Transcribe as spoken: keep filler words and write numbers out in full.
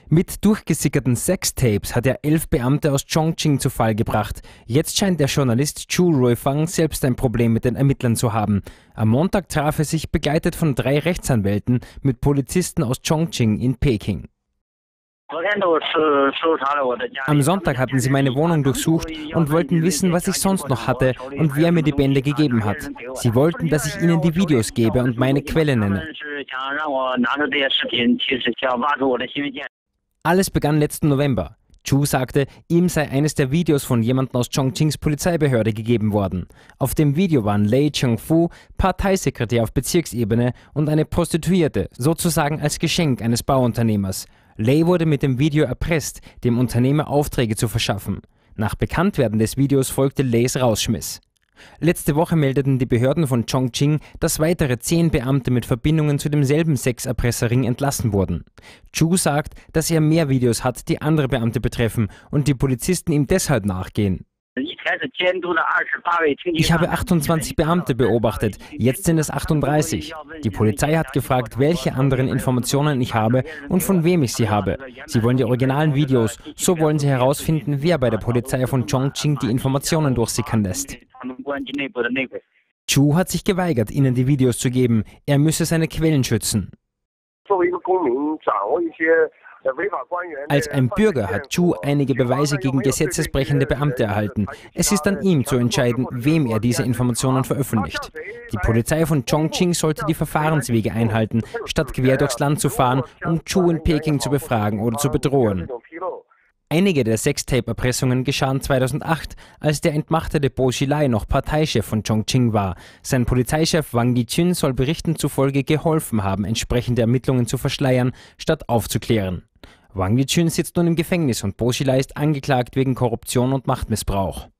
Mit durchgesickerten Sextapes hat er elf Beamte aus Chongqing zu Fall gebracht. Jetzt scheint der Journalist Zhu Ruifang selbst ein Problem mit den Ermittlern zu haben. Am Montag traf er sich, begleitet von drei Rechtsanwälten, mit Polizisten aus Chongqing in Peking. Am Sonntag hatten sie meine Wohnung durchsucht und wollten wissen, was ich sonst noch hatte und wer mir die Bände gegeben hat. Sie wollten, dass ich ihnen die Videos gebe und meine Quelle nenne. Alles begann letzten November. Zhu sagte, ihm sei eines der Videos von jemandem aus Chongqings Polizeibehörde gegeben worden. Auf dem Video waren Lei Chengfu, Parteisekretär auf Bezirksebene, und eine Prostituierte, sozusagen als Geschenk eines Bauunternehmers. Lei wurde mit dem Video erpresst, dem Unternehmer Aufträge zu verschaffen. Nach Bekanntwerden des Videos folgte Leis Rausschmiss. Letzte Woche meldeten die Behörden von Chongqing, dass weitere zehn Beamte mit Verbindungen zu demselben Sexerpresserring entlassen wurden. Zhu sagt, dass er mehr Videos hat, die andere Beamte betreffen und die Polizisten ihm deshalb nachgehen. Ich habe achtundzwanzig Beamte beobachtet, jetzt sind es achtunddreißig. Die Polizei hat gefragt, welche anderen Informationen ich habe und von wem ich sie habe. Sie wollen die originalen Videos, so wollen sie herausfinden, wer bei der Polizei von Chongqing die Informationen durchsickern lässt. Zhu hat sich geweigert, ihnen die Videos zu geben. Er müsse seine Quellen schützen. Als ein Bürger hat Zhu einige Beweise gegen gesetzesbrechende Beamte erhalten. Es ist an ihm zu entscheiden, wem er diese Informationen veröffentlicht. Die Polizei von Chongqing sollte die Verfahrenswege einhalten, statt quer durchs Land zu fahren, um Zhu in Peking zu befragen oder zu bedrohen. Einige der Sextape-Erpressungen geschahen zweitausendacht, als der entmachtete Bo Xilai noch Parteichef von Chongqing war. Sein Polizeichef Wang Yijun soll Berichten zufolge geholfen haben, entsprechende Ermittlungen zu verschleiern, statt aufzuklären. Wang Yijun sitzt nun im Gefängnis und Bo Xilai ist angeklagt wegen Korruption und Machtmissbrauch.